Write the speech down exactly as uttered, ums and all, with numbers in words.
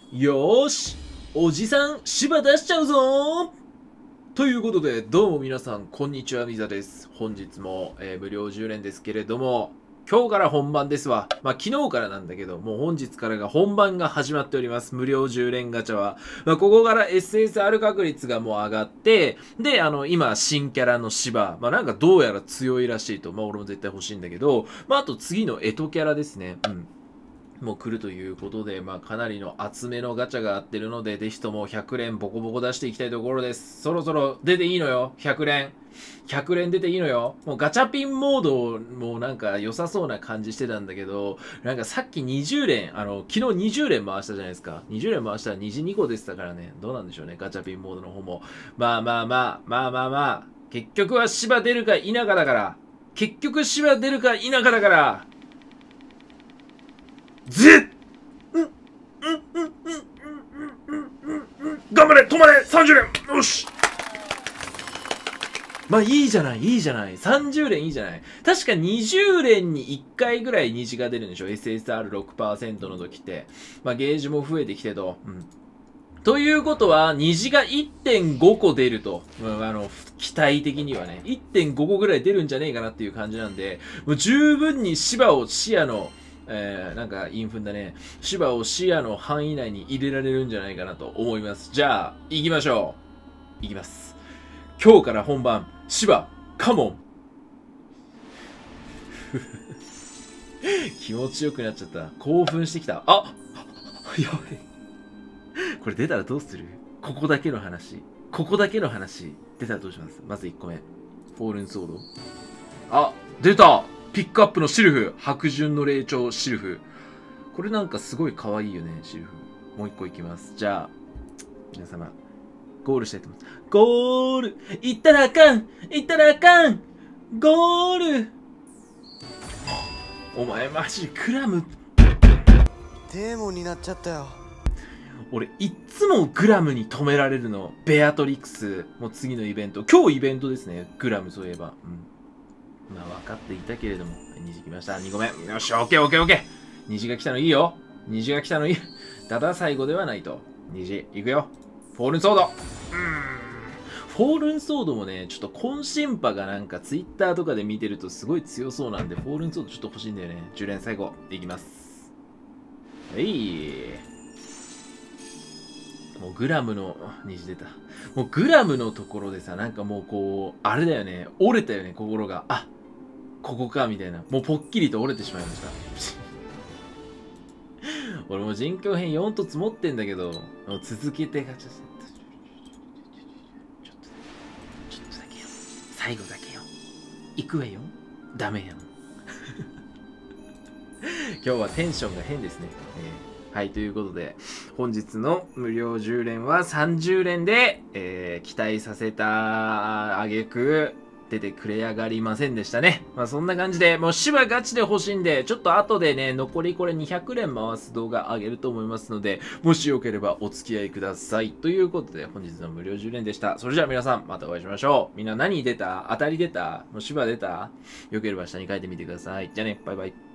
よーし、おじさん芝出しちゃうぞー。ということで、どうも皆さん、こんにちは、みざです。本日も、えー無料じゅう連ですけれども、今日から本番ですわ。まあ、昨日からなんだけど、もう本日からが本番が始まっております。無料じゅう連ガチャは。まあ、ここから エスエスアール 確率がもう上がって、で、あの、今、新キャラの芝。まあ、なんかどうやら強いらしいと。まあ、俺も絶対欲しいんだけど、まあ、あと次のエトキャラですね。うん。もう来るということで、まあ、かなりの厚めのガチャがあってるので、ぜひともひゃく連ボコボコ出していきたいところです。そろそろ出ていいのよ、ひゃく連。ひゃく連出ていいのよ。もうガチャピンモードもなんか良さそうな感じしてたんだけど、なんかさっきにじゅう連、あの、昨日にじゅう連回したじゃないですか。にじゅう連回したら虹にこ出てたからね、どうなんでしょうね、ガチャピンモードの方も。まあまあまあ、まあまあまあ、結局は芝出るか否かだから。結局芝出るか否かだから。ぜっ頑張れ止まれ !さんじゅう 連よしまあいいじゃない、いいじゃない。さんじゅう連いいじゃない。確かにじゅう連にいっかいぐらい虹が出るんでしょ ?エスエスアールろくパーセント の時って。まあゲージも増えてきてと。うん。ということは、虹が いってんご 個出ると。うん、あの、期待的にはね。いってんご 個ぐらい出るんじゃねえかなっていう感じなんで、もう十分に芝を視野の、えー、なんか、インフンだね。芝を視野の範囲内に入れられるんじゃないかなと思います。じゃあ、行きましょう。行きます。今日から本番、芝、カモン気持ちよくなっちゃった。興奮してきた。あやばい。これ出たらどうする？ここだけの話。ここだけの話。出たらどうします？まずいっこめ。フォールンソード。あ、出た！ピックアップのシルフ。白順の霊長シルフ。これなんかすごい可愛いよね、シルフ。もういっこいきます。じゃあ、皆様、ゴールしたいと思います。ゴール行ったらあかん行ったらあかんゴールお前マジクラム。 デーモンになっちゃったよ。 俺いっつもグラムに止められるの。ベアトリックス。もう次のイベント。今日イベントですね。グラムそういえば。うん。まあ分かっていたけれども。虹来ました。にこめ。よし、オッケーオッケーオッケー。虹が来たのいいよ。虹が来たのいい。ただ最後ではないと。虹、いくよ。フォールンソード。うーん。フォールンソードもね、ちょっとコンシンパがなんかツイッターとかで見てるとすごい強そうなんで、フォールンソードちょっと欲しいんだよね。じゅう連最後。いきます。はい。もうグラムの、虹出た。もうグラムのところでさ、なんかもうこう、あれだよね。折れたよね、心が。あ、ここか、みたいな。もうぽっきりと折れてしまいました。俺も人形編よん凸持ってんだけど、もう続けてガチャして。ちょっとだけ、ちょっとだけよ。最後だけよ。行くわよ。ダメやん。今日はテンションが変ですね。えーはい、ということで、本日の無料じゅう連はさんじゅう連で、えー、期待させた挙句、出てくれやがりませんでしたね。まあそんな感じで、もう芝ガチで欲しいんで、ちょっと後でね、残りこれにひゃく連回す動画上げると思いますので、もしよければお付き合いください。ということで、本日の無料じゅう連でした。それじゃあ皆さん、またお会いしましょう。みんな何出た？当たり出た？もう芝出た？よければ下に書いてみてください。じゃあね、バイバイ。